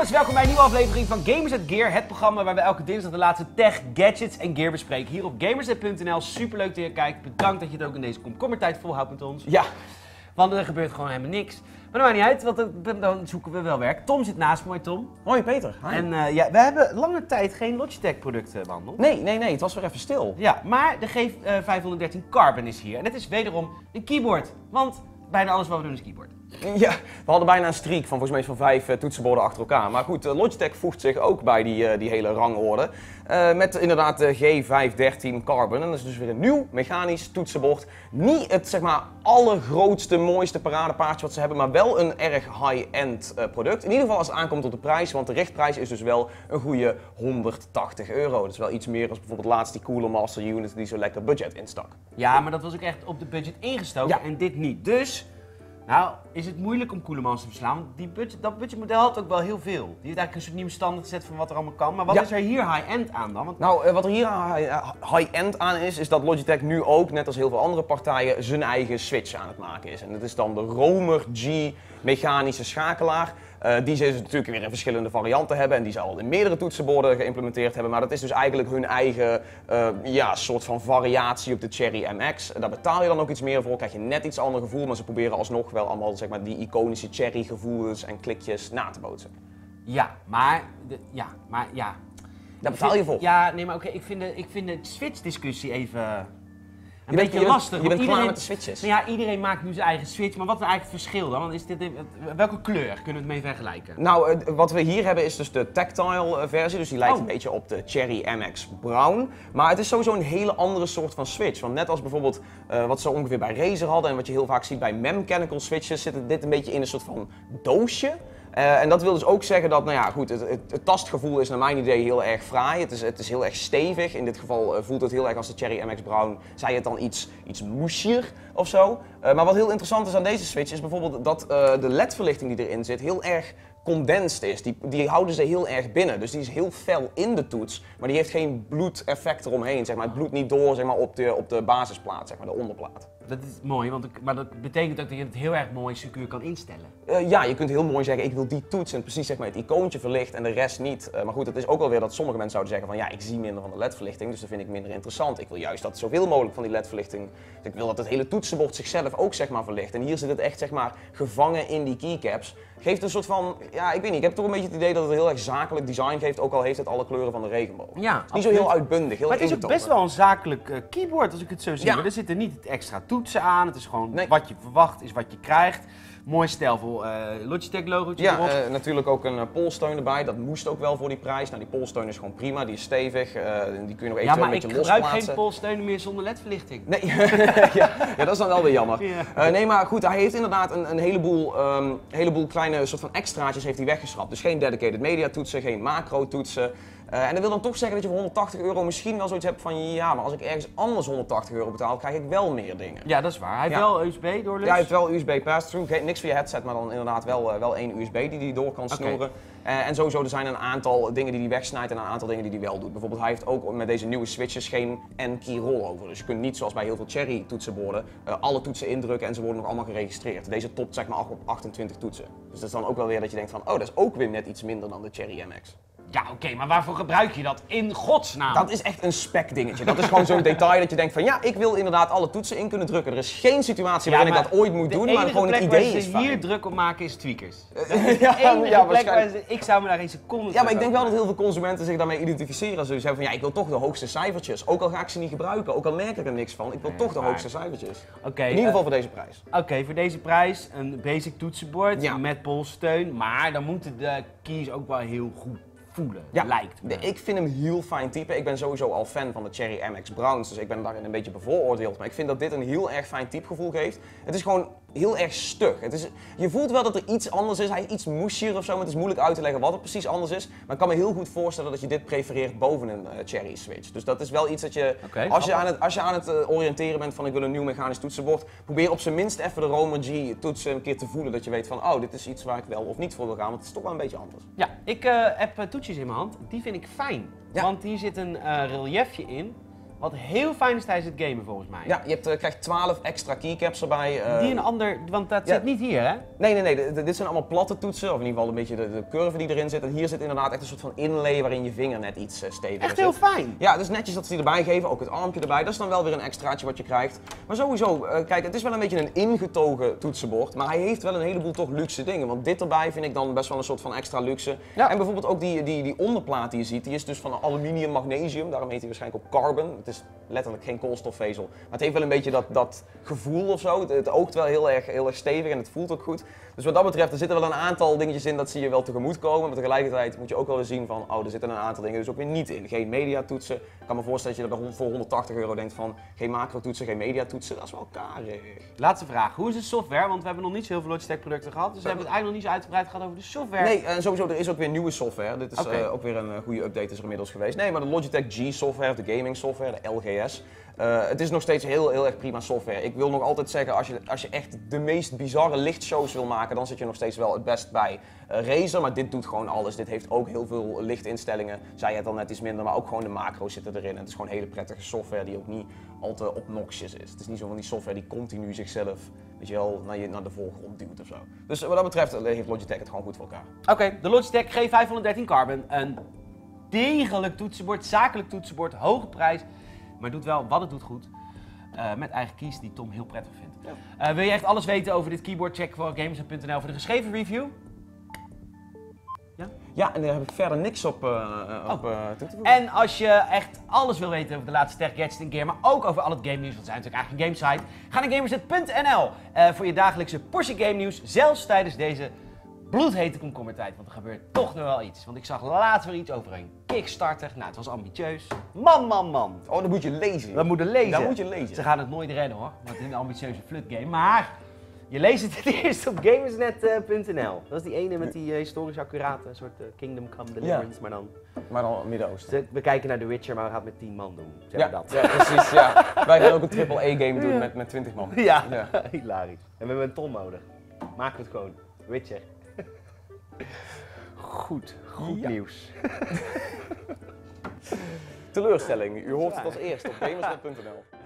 jongens, welkom bij een nieuwe aflevering van Gamers at Gear. Het programma waar we elke dinsdag de laatste tech, gadgets en gear bespreken. Hier op gamersnet.nl. Superleuk dat je kijkt. Bedankt dat je het ook in deze komkommertijd volhoudt met ons. Ja. Want er gebeurt gewoon helemaal niks. Maar dat maakt niet uit, want dan zoeken we wel werk. Tom zit naast me. Hoi Tom. Hoi Peter. Hi. En we hebben lange tijd geen Logitech producten behandeld. Nee, het was weer even stil. Ja, maar de G513 Carbon is hier. En het is wederom een keyboard. Want bijna alles wat we doen is keyboard. Ja, we hadden bijna een streak van volgens mij van 5 toetsenborden achter elkaar. Maar goed, Logitech voegt zich ook bij die hele rangorde. Met inderdaad de G513 Carbon. En dat is dus weer een nieuw mechanisch toetsenbord. Niet het zeg maar allergrootste, mooiste paradepaardje wat ze hebben, maar wel een erg high-end product. In ieder geval als het aankomt op de prijs, want de richtprijs is dus wel een goede €180. Dat is wel iets meer als bijvoorbeeld laatst die Cooler Master Unit die zo lekker budget instak. Ja, maar dat was ook echt op de budget ingestoken Ja. en dit niet. Dus, nou, is het moeilijk om Coolemans te verslaan. Want dat budgetmodel had ook wel heel veel. Die heeft eigenlijk een soort nieuwe standaard gezet van wat er allemaal kan. Maar wat Ja. is er hier high-end aan dan? Want Nou, wat er hier high-end aan is dat Logitech nu ook, net als heel veel andere partijen, zijn eigen switch aan het maken is. En dat is dan de Romer G mechanische schakelaar. Die ze natuurlijk weer in verschillende varianten hebben en die ze al in meerdere toetsenborden geïmplementeerd hebben. Maar dat is dus eigenlijk hun eigen soort van variatie op de Cherry MX. Daar betaal je dan ook iets meer voor, krijg je net iets ander gevoel, maar ze proberen alsnog wel allemaal zeg maar, die iconische Cherry gevoelens en klikjes na te bootsen. ja, maar... Daar betaal je voor. Ja, nee, maar oké, ik vind de Switch-discussie even... Een Je beetje bent- lastig. je bent want klaar iedereen- met de switches. Nou ja, iedereen maakt nu zijn eigen Switch, maar wat is eigenlijk het verschil dan? Want is welke kleur kunnen we het mee vergelijken? Nou, wat we hier hebben is dus de tactile versie, dus die lijkt Oh. een beetje op de Cherry MX Brown. Maar het is sowieso een hele andere soort van switch. Want net als bijvoorbeeld wat ze ongeveer bij Razer hadden en wat je heel vaak ziet bij Mechanical switches, zit dit een beetje in een soort van doosje. En dat wil dus ook zeggen dat, nou ja, goed, het tastgevoel is naar mijn idee heel erg fraai. Het is heel erg stevig. In dit geval voelt het heel erg als de Cherry MX Brown. Zij het dan iets moesier of zo. Maar wat heel interessant is aan deze switch is bijvoorbeeld dat de LED-verlichting die erin zit heel erg condensed is. Die houden ze heel erg binnen. Dus die is heel fel in de toets, maar die heeft geen bloedeffect eromheen. Zeg maar. Het bloedt niet door zeg maar, op de basisplaat, zeg maar, de onderplaat. Dat is mooi, maar dat betekent ook dat je het heel erg mooi secuur kan instellen. Ja, je kunt heel mooi zeggen, ik wil die toets en precies zeg maar, het icoontje verlicht en de rest niet. Maar goed, het is ook wel weer dat sommige mensen zouden zeggen van ja, ik zie minder van de LED-verlichting, dus dat vind ik minder interessant. Ik wil juist dat zoveel mogelijk van die LED-verlichting, dus ik wil dat het hele toetsenbord zichzelf ook zeg maar verlicht. En hier zit het echt zeg maar gevangen in die keycaps. Geeft een soort van, ja, ik weet niet, ik heb toch een beetje het idee dat het heel erg zakelijk design geeft, ook al heeft het alle kleuren van de regenboog. Ja, Het is niet zo heel uitbundig, heel Maar het is ook ingetogen. best wel een zakelijk keyboard als ik het zo zie. Ja. Maar er zitten niet het extra toetsen aan, het is gewoon Nee. wat je verwacht is wat je krijgt. Mooi stijlvol Logitech logootje Ja, erop. natuurlijk ook een polsteun erbij. Dat moest ook wel voor die prijs. Nou, die polsteun is gewoon prima, die is stevig. Die kun je nog Ja, eventueel maar een ik beetje gebruik losplaatsen. geen polsteunen meer zonder LED-verlichting. Nee, ja, dat is dan wel weer jammer. Ja. Nee, maar goed, hij heeft inderdaad een heleboel kleine soort van extraatjes heeft hij weggeschrapt. Dus geen dedicated media toetsen, geen macro toetsen. En dat wil dan toch zeggen dat je voor €180 misschien wel zoiets hebt van ja, maar als ik ergens anders €180 betaal, krijg ik wel meer dingen. Ja, dat is waar. Hij heeft Ja. wel USB doorlus. Ja, hij heeft wel USB pass-through, niks voor je headset, maar dan inderdaad wel één USB die hij door kan snoeren. En sowieso, er zijn een aantal dingen die hij wegsnijdt en een aantal dingen die hij wel doet. Bijvoorbeeld, hij heeft ook met deze nieuwe switches geen N-key rollover. Dus je kunt niet zoals bij heel veel Cherry toetsenborden alle toetsen indrukken en ze worden nog allemaal geregistreerd. Deze topt zeg maar op 28 toetsen. Dus dat is dan ook wel weer dat je denkt van, oh, dat is ook weer net iets minder dan de Cherry MX. Ja, oké, maar waarvoor gebruik je dat? In godsnaam. Dat is echt een spec dingetje. Dat is gewoon zo'n detail dat je denkt van ja, ik wil inderdaad alle toetsen in kunnen drukken. Er is geen situatie waarin ik dat ooit moet doen, maar gewoon het idee is De enige plek waar ze fijn. hier druk op maken is tweakers. Ja, De enige ja, plek waar waarschijnlijk. ik zou me daar geen seconde Ja, maar ik denk wel dat heel veel consumenten zich daarmee identificeren. Als ze zeggen van ja, ik wil toch de hoogste cijfertjes. Ook al ga ik ze niet gebruiken, ook al merk ik er niks van. Ik wil toch de waar. hoogste cijfertjes. Oké, In ieder geval voor deze prijs. Oké, voor deze prijs een basic toetsenbord Ja. met polssteun, maar dan moeten de keys ook wel heel goed voelen, Ja, lijkt me. ik vind hem heel fijn type. Ik ben sowieso al fan van de Cherry MX Browns, dus ik ben daarin een beetje bevooroordeeld. Maar ik vind dat dit een heel erg fijn typegevoel geeft. Het is gewoon heel erg stug. Je voelt wel dat er iets anders is. Hij is iets moesier of zo, maar het is moeilijk uit te leggen wat er precies anders is. Maar ik kan me heel goed voorstellen dat je dit prefereert boven een Cherry Switch. Dus dat is wel iets dat je, Oké, als je aan het oriënteren bent van ik wil een nieuw mechanisch toetsenbord, probeer op zijn minst even de Romer G toetsen een keer te voelen. Dat je weet van, oh, dit is iets waar ik wel of niet voor wil gaan, want het is toch wel een beetje anders. Ja, ik heb toetjes in mijn hand, die vind ik fijn. Ja. Want hier zit een reliefje in. Wat heel fijn is tijdens het gamen volgens mij. Ja, je krijgt 12 extra keycaps erbij. Die een ander, want dat ja. zit niet hier hè? Nee, dit zijn allemaal platte toetsen, of in ieder geval een beetje de curve die erin zit. En hier zit inderdaad echt een soort van inlay waarin je vinger net iets steviger Echt zit. heel fijn. Ja, het is netjes dat ze die erbij geven, ook het armpje erbij. Dat is dan wel weer een extraatje wat je krijgt. Maar sowieso, kijk, het is wel een beetje een ingetogen toetsenbord, maar hij heeft wel een heleboel toch luxe dingen. Want dit erbij vind ik dan best wel een soort van extra luxe. Ja. En bijvoorbeeld ook die onderplaat die je ziet, die is dus van aluminium magnesium. Daarom heet hij waarschijnlijk ook carbon. Het is letterlijk geen koolstofvezel. Maar het heeft wel een beetje dat gevoel of zo. Het oogt wel heel erg stevig en het voelt ook goed. Dus wat dat betreft, er zitten wel een aantal dingetjes in dat zie je wel tegemoet komen. Maar tegelijkertijd moet je ook wel weer zien van, oh, er zitten een aantal dingen dus ook weer niet in. Geen mediatoetsen. Ik kan me voorstellen dat je er voor €180 denkt van, geen macro-toetsen, geen mediatoetsen. Dat is wel karig. Laatste vraag. Hoe is de software? Want we hebben nog niet zo heel veel Logitech producten gehad. Dus we hebben het eigenlijk nog niet zo uitgebreid gehad over de software. Nee, en sowieso, er is ook weer nieuwe software. Dit is ook weer een goede update is er inmiddels geweest. Nee, maar de Logitech G software, de gaming software, de LGS. Het is nog steeds heel erg prima software. Ik wil nog altijd zeggen, als je echt de meest bizarre lichtshows wil maken, dan zit je nog steeds wel het best bij Razer. Maar dit doet gewoon alles. Dit heeft ook heel veel lichtinstellingen. Zei het al net iets minder, maar ook gewoon de macro's zitten erin. En het is gewoon hele prettige software die ook niet al te obnoxious is. Het is niet zo van die software die continu zichzelf, weet je wel, naar de voorgrond duwt of zo. Dus wat dat betreft heeft Logitech het gewoon goed voor elkaar. Oké, de Logitech G513 Carbon. Een degelijk toetsenbord, zakelijk toetsenbord, hoge prijs. Maar doet wel wat het doet goed. Met eigen keys die Tom heel prettig vindt. Ja. Wil je echt alles weten over dit keyboard? Check voor Gamersnet.nl voor de geschreven review. Ja, en daar heb ik verder niks op toe te voegen. En als je echt alles wil weten over de laatste tech, gadgets en gear, maar ook over al het game nieuws, want we zijn natuurlijk eigenlijk een gamesite, ga naar Gamersnet.nl voor je dagelijkse portie game nieuws, zelfs tijdens deze bloedhete komkommertijd, want er gebeurt toch nog wel iets. Want ik zag laatst weer iets over een Kickstarter. Nou, het was ambitieus. Man. Oh, dat moet je lezen. We moeten lezen. Dat moet je lezen. Ze gaan het nooit redden hoor, want het is een ambitieuze flutgame. Maar je leest het eerst op Gamersnet.nl. Dat is die ene met die historisch accurate soort Kingdom Come Deliverance, maar dan Midden-Oosten. We kijken naar The Witcher, maar we gaan het met 10 man doen. Zeg Ja, dat. ja, precies. Ja. Wij gaan ook een AAA-game doen met 20 man. Ja, hilarisch. En we hebben een ton nodig. Maken we het gewoon. Witcher. Goed nieuws. Teleurstelling, u hoort het als eerst op Gamersnet.nl.